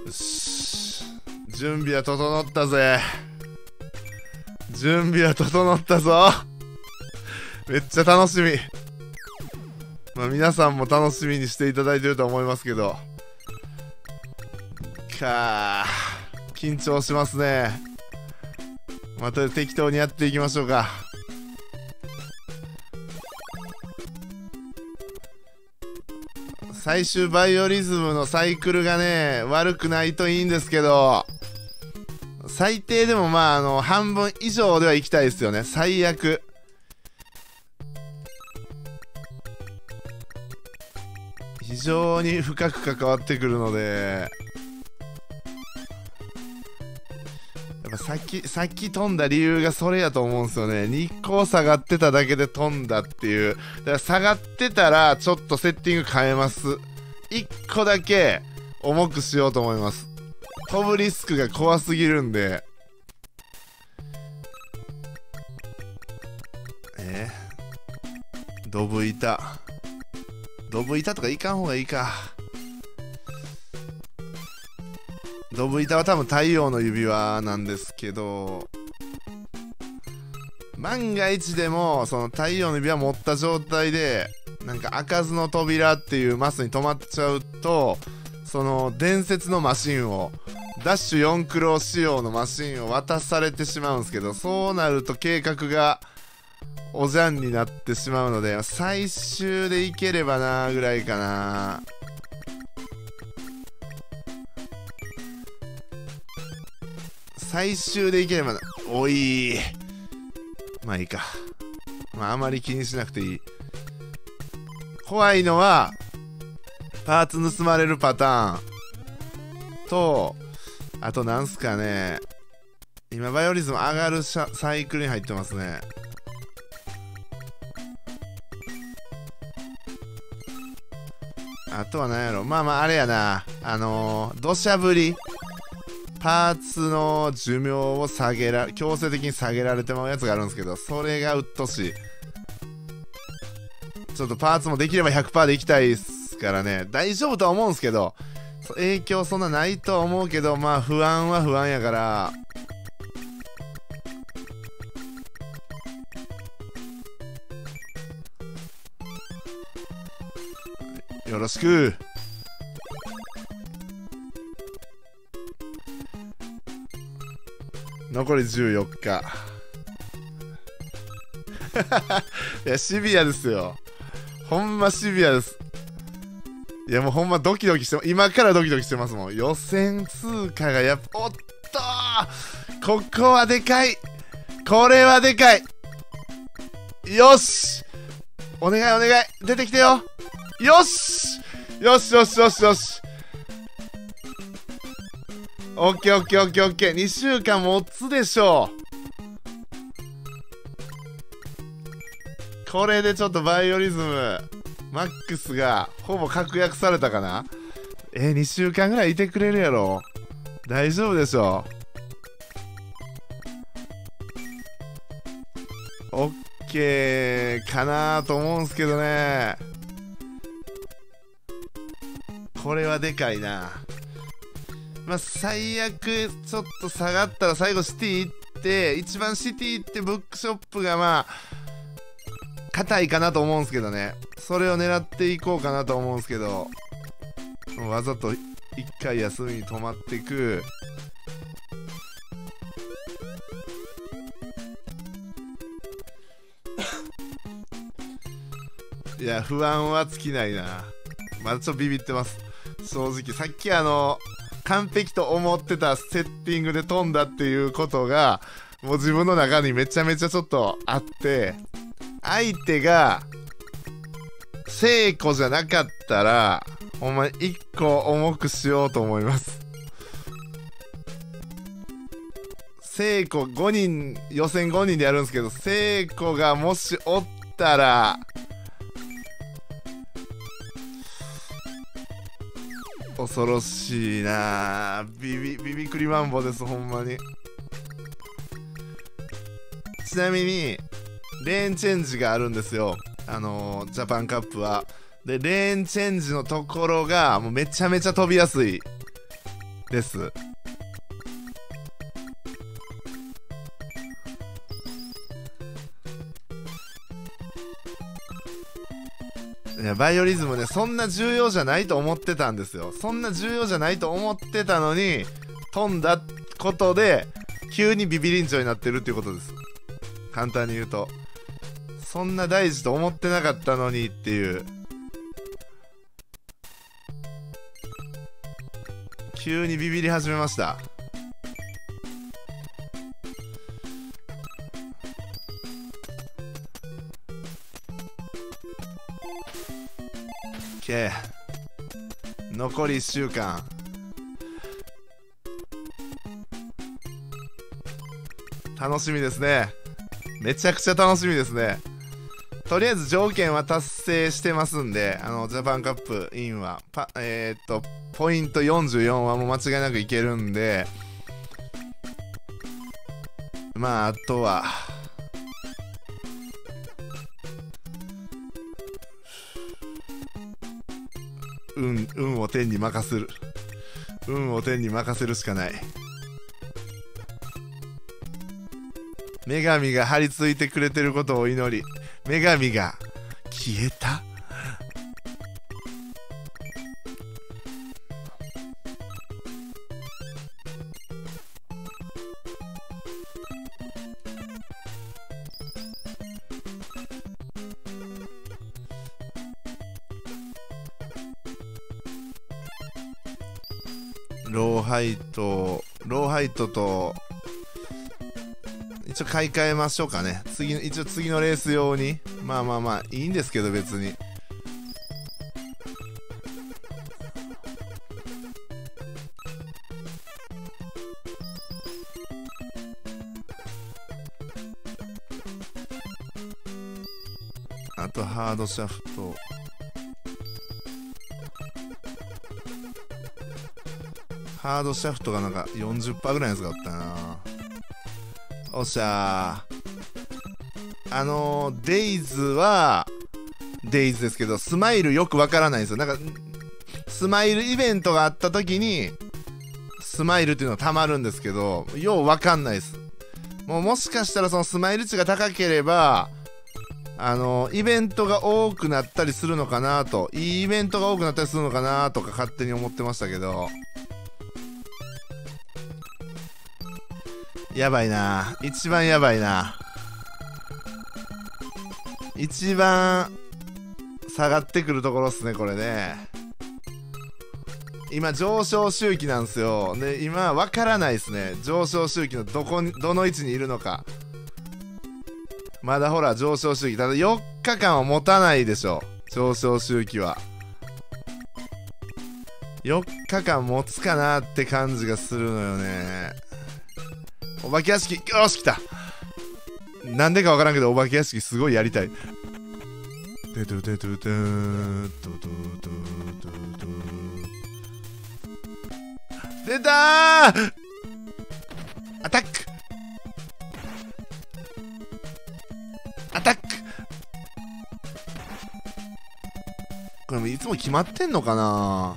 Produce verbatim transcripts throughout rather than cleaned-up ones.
よし、準備は整ったぜ。準備は整ったぞ。めっちゃ楽しみ。まあ皆さんも楽しみにしていただいてると思いますけど、かー緊張しますね。また適当にやっていきましょうか。最終バイオリズムのサイクルがね悪くないといいんですけど、最低でもまああの半分以上では行きたいですよね。最悪非常に深く関わってくるので、やっぱさっきさっき飛んだ理由がそれやと思うんですよね。日光下がってただけで飛んだっていう。だから下がってたらちょっとセッティング変えます。いっこだけ重くしようと思います。飛ぶリスクが怖すぎるんで。えー、ドブ板ドブ板とかいかん方がいいか。ドブ板は多分太陽の指輪なんですけど、万が一でもその太陽の指輪持った状態でなんか開かずの扉っていうマスに止まっちゃうと、その伝説のマシンをダッシュよんクロー仕様のマシンを渡されてしまうんですけど、そうなると計画がおじゃんになってしまうので、最終でいければなーぐらいかな。最終でいければな。おいー、まあいいか。まああまり気にしなくていい。怖いのはパーツ盗まれるパターンと、あとなんすかね、今バイオリズム上がるサイクルに入ってますね。あとは何やろ、まあまああれやな、あのー、土砂降りパーツの寿命を下げら強制的に下げられてまうやつがあるんですけど、それがうっとしい。ちょっとパーツもできれば ひゃくパーセント でいきたいですからね。大丈夫とは思うんですけど、影響そんなないとは思うけど、まあ不安は不安やから、よろしく。残りじゅうよっか。いやシビアですよ、ほんまシビアです。いやもうほんまドキドキして、今からドキドキしてますもん。予選通過がやっぱ、おっとー、ここはでかい、これはでかい。よし、お願いお願い、出てきてよ。よしよしよしよしよし、オッケーオッケーオッケーオッケー。にしゅうかん持つでしょう。これでちょっとバイオリズムマックスがほぼ確約されたかな。えー、にしゅうかんぐらいいてくれるやろ。大丈夫でしょう。オッケーかなと思うんすけどね。これはでかいな。まあ最悪ちょっと下がったら最後シティ行って、一番シティ行ってブックショップがまあ硬いかなと思うんですけどね。それを狙っていこうかなと思うんですけど、わざと一回休みに止まっていく。いや不安は尽きないな。まだちょっとビビってます、正直。さっきあの完璧と思ってたセッティングで飛んだっていうことがもう自分の中にめちゃめちゃちょっとあって、相手が聖子じゃなかったらほんまにいっこ重くしようと思います。聖子ごにん、予選ごにんでやるんですけど、聖子がもしおったら恐ろしいな。ビビビビクリマンボです、ほんまに。ちなみにレーンチェンジがあるんですよ、あのー、ジャパンカップは。でレーンチェンジのところがもうめちゃめちゃ飛びやすい。 です。いやバイオリズムね、そんな重要じゃないと思ってたんですよ。そんな重要じゃないと思ってたのに飛んだことで急にビビリンチョになってるっていうことです。簡単に言うと、そんな大事と思ってなかったのにっていう。急にビビり始めました。OK、 残りいっしゅうかん。楽しみですね。めちゃくちゃ楽しみですね。とりあえず条件は達成してますんで、あのジャパンカップインはパえー、っとポイントよんじゅうよんはもう間違いなくいけるんで、まああとは運運を天に任せる運を天に任せるしかない。女神が張り付いてくれてることを祈り、女神が消えた。ローハイトローハイトと一応買い替えましょうかね。次の一応次のレース用に。まあまあまあいいんですけど別に。あとハードシャフト、ハードシャフトがなんか よんじゅっパーセント ぐらいのやつがあったな。おっしゃー。あのー、デイズはデイズですけど、スマイルよくわからないんですよ。なんかスマイルイベントがあった時にスマイルっていうのがたまるんですけど、ようわかんないです。もうもしかしたらそのスマイル値が高ければあのー、イベントが多くなったりするのかなと、いいイベントが多くなったりするのかなとか勝手に思ってましたけど、やばいな。一番やばいな。一番下がってくるところっすね、これね。今上昇周期なんですよ。で今わからないですね、上昇周期のどこにどの位置にいるのか。まだほら上昇周期、ただよっかかんは持たないでしょ、上昇周期は。よっかかん持つかなって感じがするのよね。お化け屋敷、よし来た。なんでかわからんけどお化け屋敷すごいやりたい。デトゥデトゥデートゥトゥトゥトゥトゥ、出たー。アタックアタック。これもいつも決まってんのかな。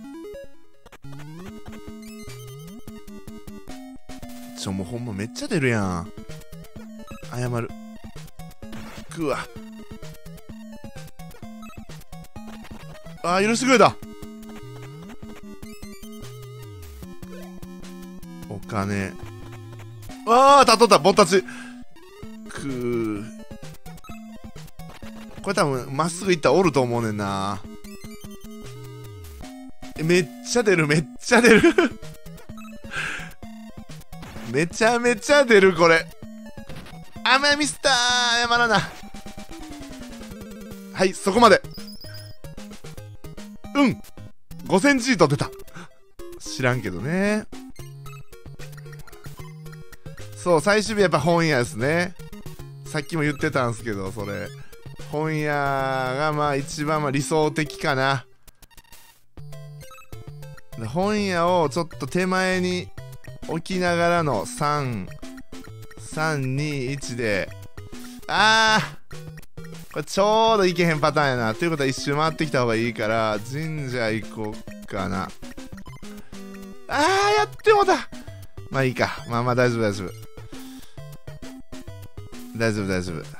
ちょもうほんまめっちゃ出るやん。謝る。くわ。あー許してくれた。お金。ああたっとったぼったち。くー。これ多分まっすぐ行ったらおると思うねんな。めっちゃ出るめっちゃ出るめちゃめちゃ出るこれ。あまミスター謝らな。はいそこまで。うんごセンチート出た。知らんけどね。そう最終日やっぱ本屋ですね。さっきも言ってたんすけど、それ本屋がまあ一番まあ理想的かな。本屋をちょっと手前に置きながらのさん、さん、に、いちで、あーこれちょうどいけへんパターンやな。ということは一周回ってきた方がいいから神社行こうかな。 あー、やってもだ。まあいいか。まあまあ大丈夫大丈夫。大丈夫大丈夫。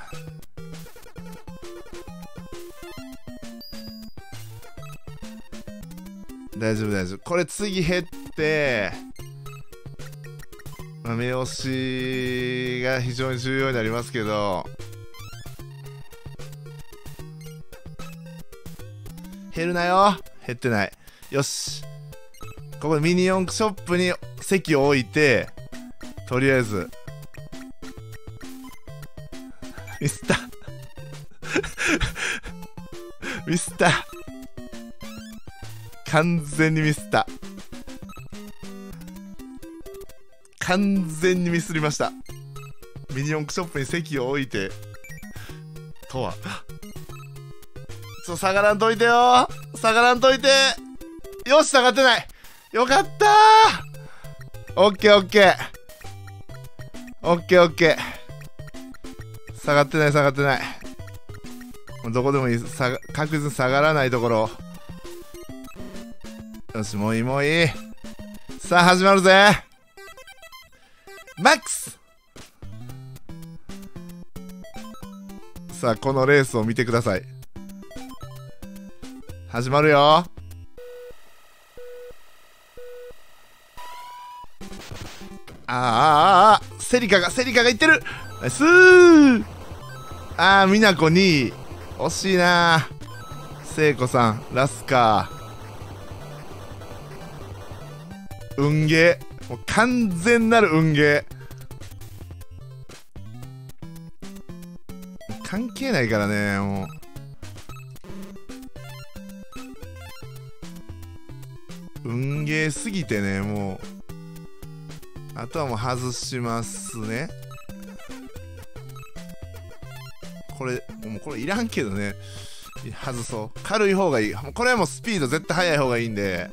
大丈夫大丈夫。これ次減って、まあ、目押しが非常に重要になりますけど、減るなよ。減ってない。よし。ここでミニ四駆ショップに席を置いて、とりあえずミスったミスった完全にミスった完全にミスりました。ミニ四駆ショップに席を置いてとはちょ、下がらんといてよ。下がらんといて。よし、下がってない。よかったー。オッケーオッケーオッケーオッケー。下がってない下がってない。どこでもいい。下が確実に下がらないところ。よし、もういいもういい。さあ始まるぜ。マックス。さあこのレースを見てください。始まるよ。あーあーあー、セリカがセリカがいってる。ナイスー。あー、みなこにい。惜しいなー。聖子さんラスカー。運ゲー。もう完全なる運ゲー。関係ないからね、もう。運ゲーすぎてね、もう。あとはもう外しますね。これもうこれいらんけどね。外そう。軽い方がいい。これはもうスピード絶対速い方がいいんで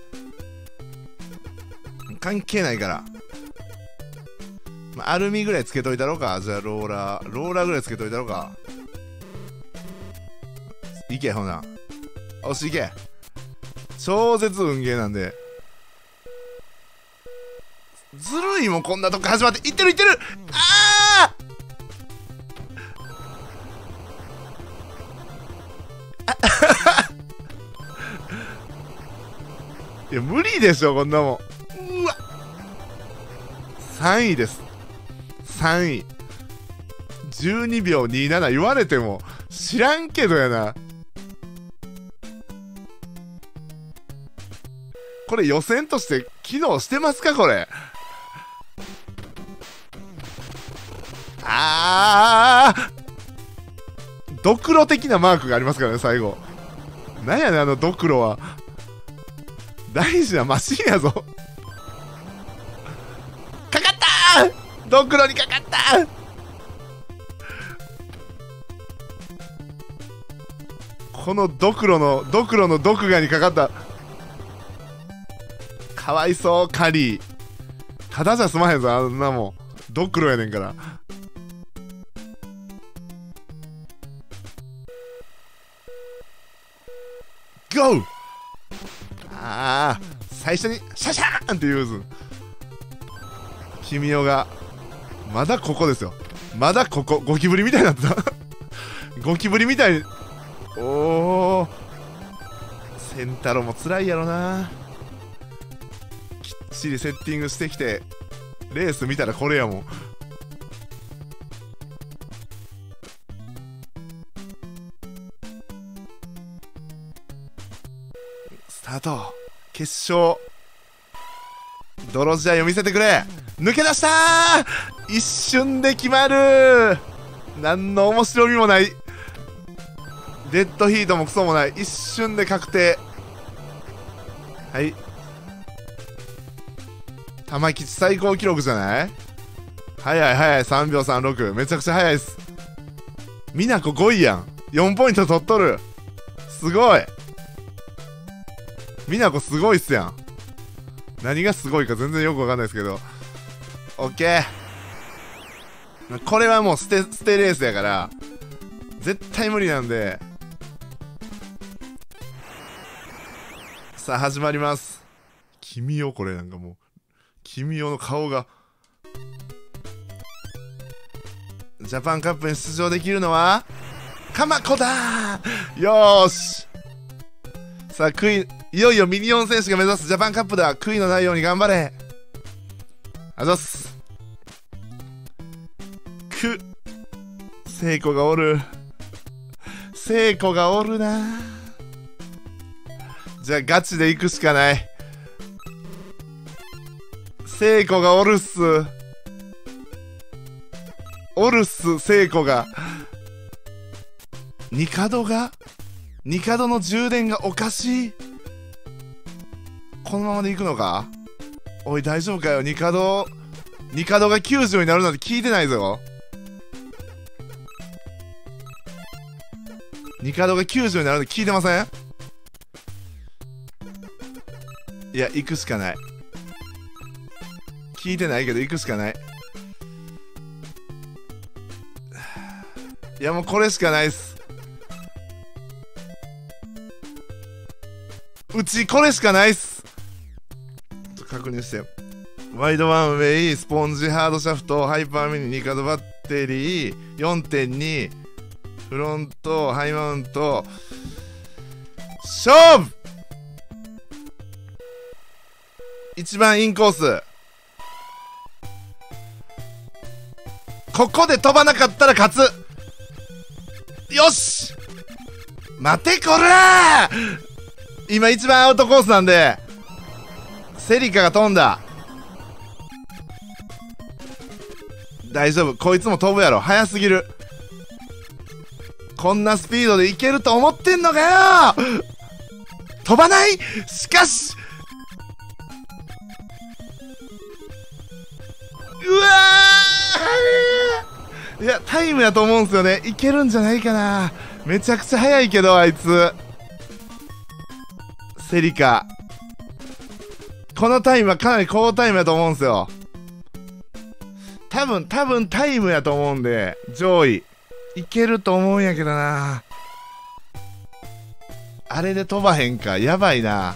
関係ないから、まあ、アルミぐらいつけといたろうか。じゃあローラーローラーぐらいつけといたろうか。いけ、ほな。おしいけ。超絶運ゲーなんでずるいもん。こんなとこ始まっていってるいってる。あーいや無理でしょこんなもん。うわさんいです。さんいじゅうにびょうにじゅうなな言われても知らんけどやな。これ予選として機能してますかこれ。あー、ドクロ的なマークがありますからね最後。なんやねんあのドクロは。大事なマシンやぞ。かかったー。ドクロにかかったー。このドクロのドクロの毒牙にかかった。かわいそうカリー。ただじゃ済まへんぞあんなもん。ドクロやねんから。ゴー。ああ、最初にシャシャーンって言うず。君代がまだここですよ。まだここ。ゴキブリみたいになってた。ゴキブリみたいに。おお、センタロも辛いやろな。きっちりセッティングしてきてレース見たらこれやもん。スタート。決勝泥試合を見せてくれ。抜け出したー。一瞬で決まる。何の面白みもない。デッドヒートもクソもない。一瞬で確定。はい、玉吉最高記録じゃない。早い早い。さんびょうさんろく。めちゃくちゃ早いっす。みなこごいやん。よんポイント取っとる。すごい。みなこすごいっすやん。何がすごいか全然よくわかんないですけど。オッケー。これはもう捨て捨てレースやから絶対無理なんで。さあ始まります。君よこれなんかもう君代の顔が。ジャパンカップに出場できるのは鎌子だー。よーし。さあ悔い、いよいよミニオン選手が目指すジャパンカップだ。悔いのないように頑張れ。ありがとうございます。く聖子がおる。聖子がおるな。じゃあガチで行くしかない。聖子がおるっす。おるっす、聖子が。ニカドがニカドの充電がおかしい。このままで行くのか。おい大丈夫かよ。ニカドニカドがきゅうじゅうになるなんて聞いてないぞ。ニカドがきゅうじゅうになるなんて聞いてません。いや行くしかない。聞いてないけど行くしかない。いやもうこれしかないっす。うちこれしかないっす。ちょっと確認して。ワイドワンウェイ、スポンジハードシャフト、ハイパーミニ、ニカドバッテリー よんてんに、フロントハイマウント、勝負。一番インコース。ここで飛ばなかったら勝つ。よし、待てこらー。今一番アウトコースなんでセリカが飛んだ。大丈夫、こいつも飛ぶやろ。早すぎる。こんなスピードでいけると思ってんのかよ。飛ばない。しかしうわー、いやタイムやと思うんすよね。いけるんじゃないかな。めちゃくちゃ速いけどあいつ。セリカこのタイムはかなり高タイムやと思うんすよ。多分多分タイムやと思うんで上位いけると思うんやけどな。あれで飛ばへんか。やばいな。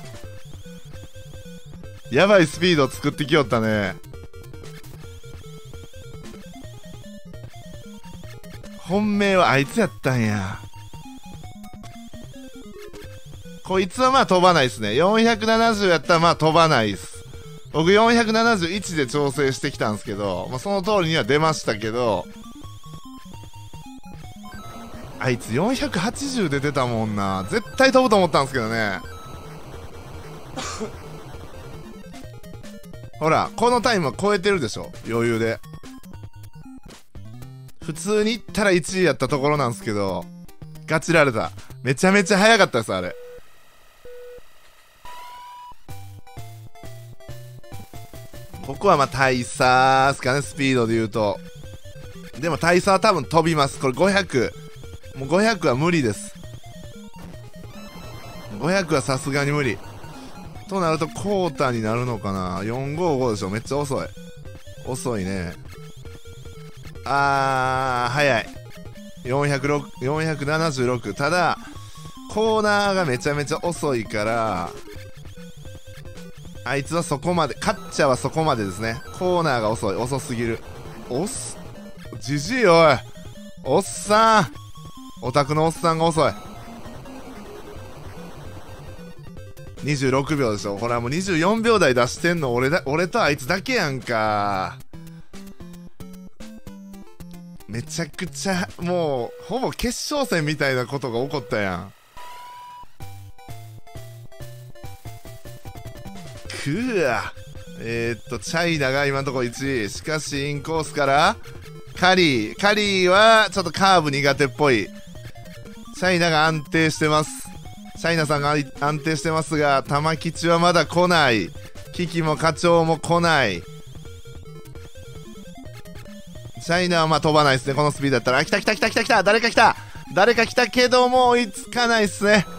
やばいスピード作ってきよったね。本命はあいつやったんや。こいつはまあ飛ばないですね。よんひゃくななじゅうやったらまあ飛ばないです。僕よんひゃくななじゅういちで調整してきたんですけど、まあ、その通りには出ましたけど、あいつよんひゃくはちじゅうで出たもんな。絶対飛ぶと思ったんですけどね。ほらこのタイムは超えてるでしょ余裕で。普通にいったらいちいやったところなんですけど、ガチられた。めちゃめちゃ速かったですあれ。ここはまあ大差ですかね、スピードで言うと。でも大差は多分飛びます。これごひゃく、もうごひゃくは無理です。ごひゃくはさすがに無理となるとクォーターになるのかな。よんごごでしょ。めっちゃ遅い遅いね。あー早い。よんひゃくろく、よんひゃくななじゅうろく。ただコーナーがめちゃめちゃ遅いから、あいつはそこまで、カッチャーはそこまでですね。コーナーが遅い、遅すぎる。おっす、じじいおい、おっさん、オタクのおっさんが遅い。にじゅうろくびょうでしょ。ほらもうにじゅうよんびょう台出してんの俺だ、俺とあいつだけやんか。めちゃくちゃもうほぼ決勝戦みたいなことが起こったやん。くわ。えー、っとチャイナが今のところいちい。しかしインコースからカリーカリーはちょっとカーブ苦手っぽい。チャイナが安定してます。チャイナさんが安定してますが、玉吉はまだ来ない。キキも課長も来ない。チャイナはまあ飛ばないですね。このスピードだったら。あ、来た来た来た来た来た。誰か来た誰か来たけども追いつかないっすね。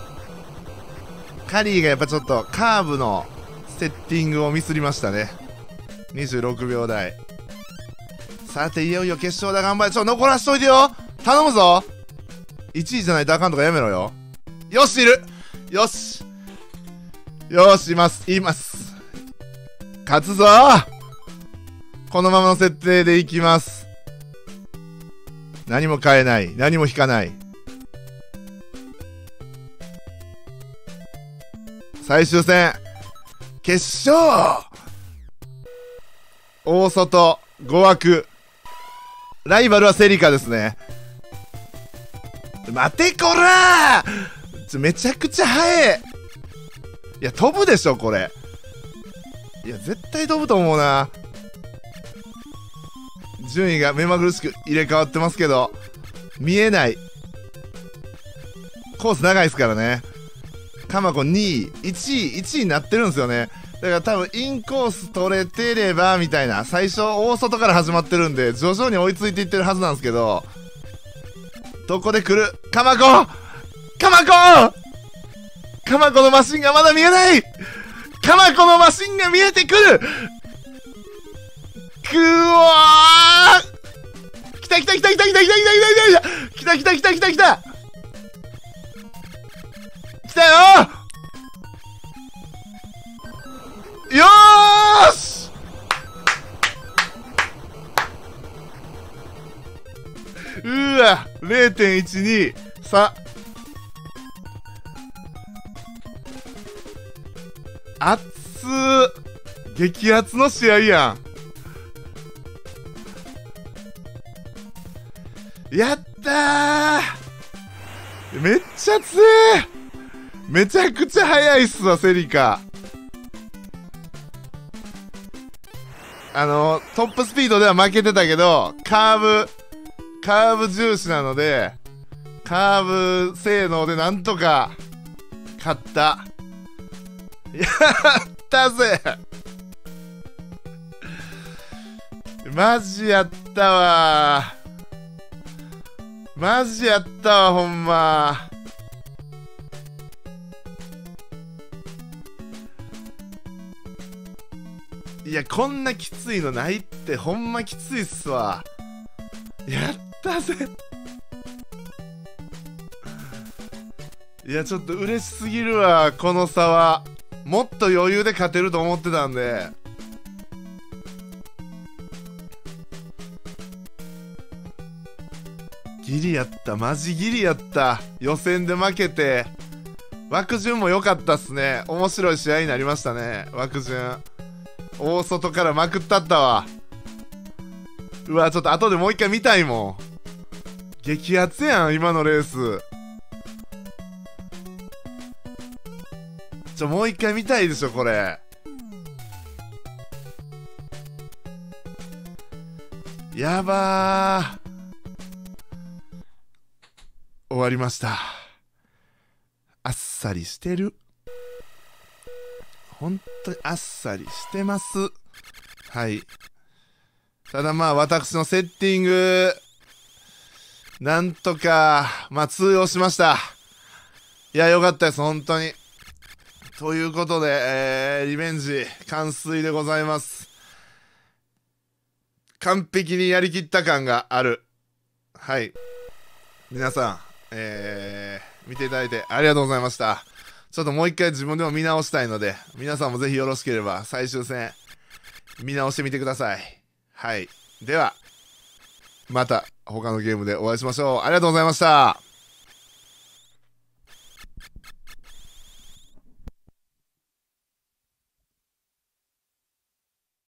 カリーがやっぱちょっとカーブのセッティングをミスりましたね。にじゅうろくびょう台。さていよいよ決勝だ。頑張れ。ちょ残らしといてよ、頼むぞ。いちいじゃないとあかんとかやめろよ。よしいる。よしよしいますいます。 勝つぞ。このままの設定でいきます。何も変えない。何も引かない。最終戦。決勝。大外、ご枠。ライバルはセリカですね。待てこらーちょめちゃくちゃ速い。いや、飛ぶでしょ、これ。いや、絶対飛ぶと思うな。順位が目まぐるしく入れ替わってますけど、見えない。コース長いですからね。カマコにい、いちい、いちいになってるんですよね。だから多分インコース取れてればみたいな、最初大外から始まってるんで徐々に追いついていってるはずなんですけど、どこで来るカマコカマコカマコのマシンがまだ見えない。カマコのマシンが見えてくる。くわー来た来た来た来た来た来た来た来た来た来た来た来た来た来たよよーしうーわ れいてんいちに さ熱ー激アツの試合やん。やったーめっちゃ強えめちゃくちゃ速いっすわセリカ。あのトップスピードでは負けてたけどカーブカーブ重視なのでカーブ性能でなんとか勝った。やったぜマジやったわマジやったわほんま。いやこんなきついのないってほんまきついっすわ。やったぜいやちょっと嬉しすぎるわこの差は。もっと余裕で勝てると思ってたんで。ギリやったマジギリやった。予選で負けて枠順も良かったっすね。面白い試合になりましたね。枠順大外からまくったったわ。うわちょっと後でもう一回見たいもん。激アツやん今のレース。ちょもう一回見たいでしょこれ。やばー終わりました。あっさりしてる。本当にあっさりしてます。はい。ただまあ私のセッティングなんとかまあ通用しました。いやよかったです本当に。ということで、えー、リベンジ完遂でございます。完璧にやりきった感がある。はい皆さん、えー、見ていただいてありがとうございました。ちょっともう一回自分でも見直したいので皆さんもぜひよろしければ最終戦見直してみてください。はいではまた他のゲームでお会いしましょう。ありがとうございました。